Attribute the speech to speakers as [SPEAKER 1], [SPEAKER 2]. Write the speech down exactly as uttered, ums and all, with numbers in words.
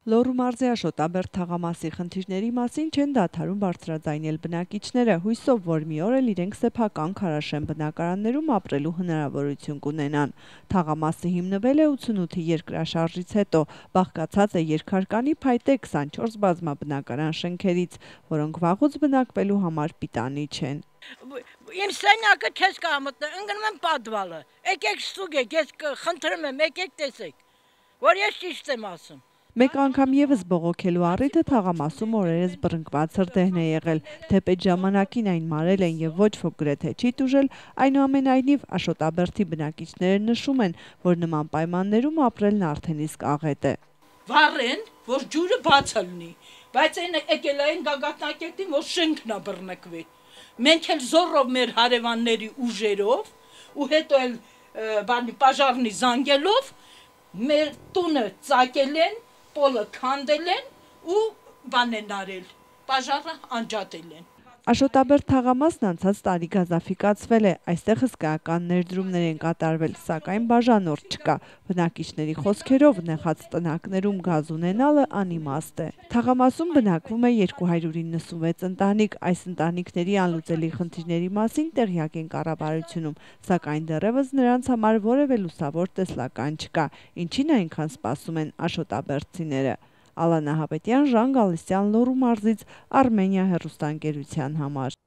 [SPEAKER 1] Լոռու մարզի Աշոտաբերդ թաղամասի խնդիրների մասին չեն դադարում բարձրաձայնել բնակիչները, հույսով, որ մի օր էլ իրենք սեփական քարաշեն բնակարաններում ապրելու հնարավորություն կունենան։ Թաղամասը հիմնվել է ութսունութի երկրաշարժից հետո, բաղկացած է երկհարկանի փայտե քսանչորս բազմաբնակարան շենքերից, որոնք վաղուց բնակվելու համար պիտանի չեն։
[SPEAKER 2] Իմ սենյակը քեզ կամտնեմ, ընկնում եմ պատվալը։ Եկեք ստուգեք, ես խնդրում եմ, եկեք տեսեք, որ ես ճիշտ եմ ասում։
[SPEAKER 1] Մեկ անգամ եւս բողոքելու առիթը թաղամասում օրերս բռնկված հրդեհն է եղել, թեպետ ժամանակին այն մարել են եւ ոչ ոք գրեթե չի տուժել, այնուամենայնիվ Աշոտաբերդի բնակիչները նշում են, որ նման պայմաններում ապրելն արդեն իսկ աղետ է։
[SPEAKER 2] Վառեն, որ ջուրը բաց լինի, բայց այն եկել են գագաթնակետին, որ շենքն է բռնկվել։ Մենք էլ զորով մեր հարևանների ուժերով ու հետո էլ բանի պաժարնի զանգելով մեր տունը ծակել են, պոլը քանդել են ու բան են արել, պաժարը անջատել են։
[SPEAKER 1] Աշոտաբերդ թաղամասն անցած տարի գազաֆիկացվել է, այստեղ հսկայական ներդրումներ են կատարվել, սակայն բաժանորդ չկա։ Բնակիչների խոսքերով նեղած տնակներում գազ ունենալը անիմաստ է։ Թաղամասում բնակվում է երկու հարյուր իննսունվեց ընտանիք, այս ընտանիքների անլուծելի խնդիրների մասին տեղյակ են կառավարությունում, սակայն դեռևս նրանց համար որևէ լուսավոր տեսլական չկա, ինչին այնքան սպասում են աշոտաբերդցիները։ Ալանա Հապետյան, Ժան Գալստյան, Լոռու մարզից, Արմենիա հեռուստաընկերության համար։